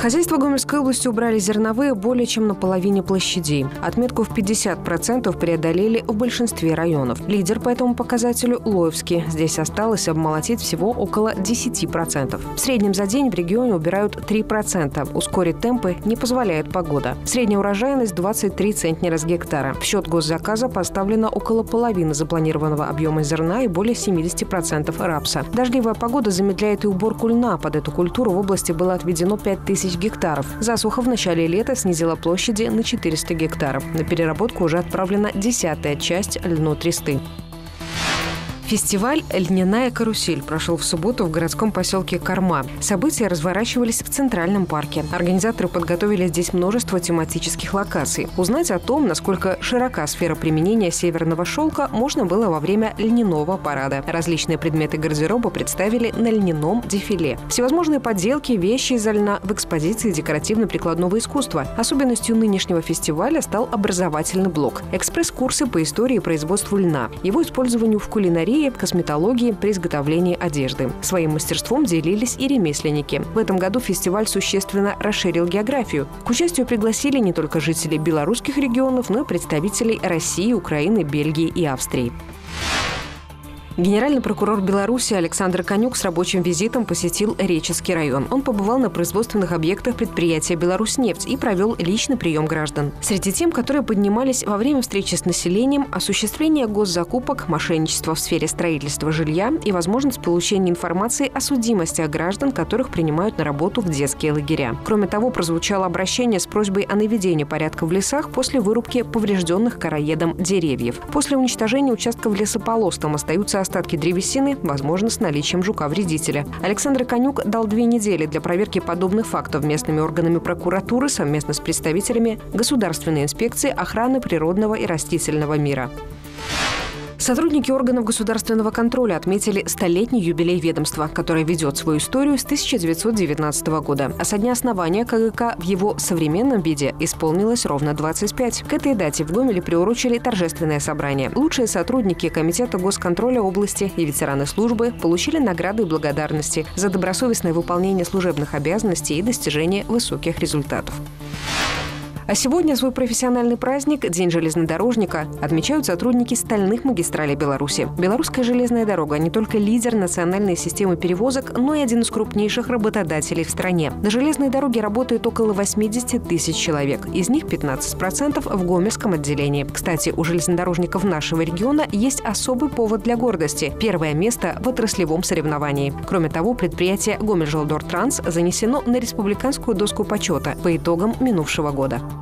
Хозяйства Гомельской области убрали зерновые более чем на половине площадей. Отметку в 50% преодолели в большинстве районов. Лидер по этому показателю – Лоевский. Здесь осталось обмолотить всего около 10%. В среднем за день в регионе убирают 3%. Ускорить темпы не позволяет погода. Средняя урожайность – 23 центнера с гектара. В счет госзаказа поставлено около половины запланированного объема зерна и более 70% рапса. Дождливая погода замедляет и уборку льна. Под эту культуру в области было отведено 5000 гектаров. Засуха в начале лета снизила площади на 400 гектаров. На переработку уже отправлена 10-я часть льнотресты. Фестиваль «Льняная карусель» прошел в субботу в городском поселке Корма. События разворачивались в Центральном парке. Организаторы подготовили здесь множество тематических локаций. Узнать о том, насколько широка сфера применения северного шелка, можно было во время льняного парада. Различные предметы гардероба представили на льняном дефиле. Всевозможные поделки, вещи изо льна в экспозиции декоративно-прикладного искусства. Особенностью нынешнего фестиваля стал образовательный блок. Экспресс-курсы по истории и производству льна, его использованию в кулинарии, косметологии, при изготовлении одежды. Своим мастерством делились и ремесленники. В этом году фестиваль существенно расширил географию. К участию пригласили не только жителей белорусских регионов, но и представителей России, Украины, Бельгии и Австрии. Генеральный прокурор Беларуси Александр Конюк с рабочим визитом посетил Реческий район. Он побывал на производственных объектах предприятия «Беларусьнефть» и провел личный прием граждан. Среди тем, которые поднимались во время встречи с населением, осуществление госзакупок, мошенничество в сфере строительства жилья и возможность получения информации о судимости граждан, которых принимают на работу в детские лагеря. Кроме того, прозвучало обращение с просьбой о наведении порядка в лесах после вырубки поврежденных короедом деревьев. После уничтожения участков лесополосным остаются остатки древесины, возможно, с наличием жука-вредителя. Александр Конюк дал 2 недели для проверки подобных фактов местными органами прокуратуры совместно с представителями Государственной инспекции охраны природного и растительного мира. Сотрудники органов государственного контроля отметили 100-летний юбилей ведомства, которое ведет свою историю с 1919 года. А со дня основания КГК в его современном виде исполнилось ровно 25. К этой дате в Гомеле приурочили торжественное собрание. Лучшие сотрудники Комитета госконтроля области и ветераны службы получили награды и благодарности за добросовестное выполнение служебных обязанностей и достижение высоких результатов. А сегодня свой профессиональный праздник – День железнодорожника – отмечают сотрудники стальных магистралей Беларуси. Белорусская железная дорога не только лидер национальной системы перевозок, но и один из крупнейших работодателей в стране. На железной дороге работает около 80 тысяч человек. Из них 15% в Гомельском отделении. Кстати, у железнодорожников нашего региона есть особый повод для гордости – первое место в отраслевом соревновании. Кроме того, предприятие «Гомельжелдортранс» занесено на республиканскую доску почета по итогам минувшего года.